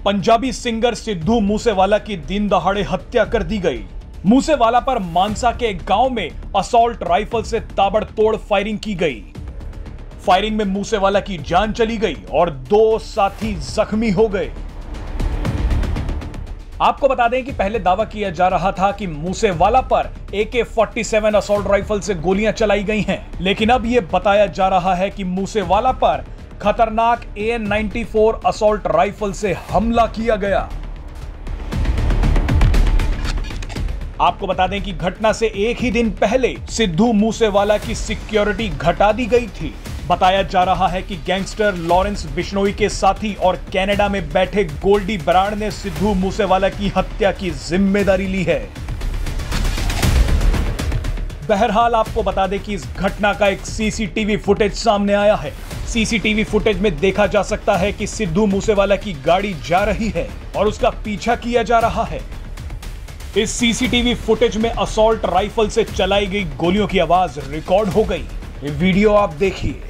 Punjabi singer Sidhu Moosewala की दिन दहाड़े हत्या कर दी गई। मूसेवाला पर मानसा के एक गांव में असॉल्ट राइफल से ताबड़तोड़ फायरिंग की गई। फायरिंग में मूसेवाला की जान चली गई और 2 साथी जख्मी हो गए। आपको बता दें कि पहले दावा किया जा रहा था कि मूसेवाला पर AK-47 असॉल्ट राइफल से गोलियां चलाई गई हैं, लेकिन अब यह बताया जा रहा है कि मूसेवाला पर खतरनाक AN-94 असॉल्ट राइफल से हमला किया गया। आपको बता दें कि घटना से एक ही दिन पहले सिद्धू मूसेवाला की सिक्योरिटी घटा दी गई थी। बताया जा रहा है कि गैंगस्टर लॉरेंस बिश्नोई के साथी और कनाडा में बैठे गोल्डी बराड़ ने सिद्धू मूसेवाला की हत्या की जिम्मेदारी ली है। बहरहाल आपको बता दें कि इस घटना का एक सीसीटीवी फुटेज सामने आया है। सीसीटीवी फुटेज में देखा जा सकता है कि सिद्धू मूसेवाला की गाड़ी जा रही है और उसका पीछा किया जा रहा है। इस सीसीटीवी फुटेज में असॉल्ट राइफल से चलाई गई गोलियों की आवाज रिकॉर्ड हो गई। ये वीडियो आप देखिए।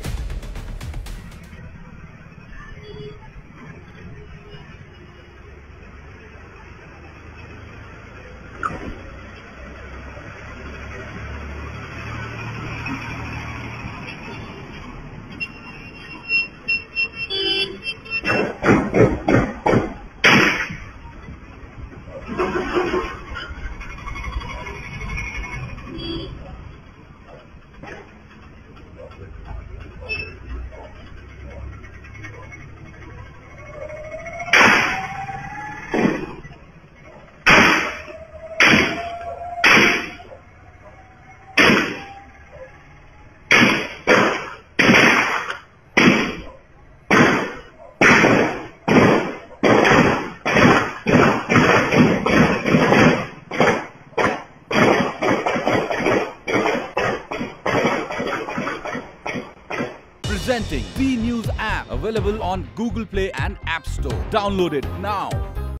Presenting V News app, available on Google Play and App Store. Download it now.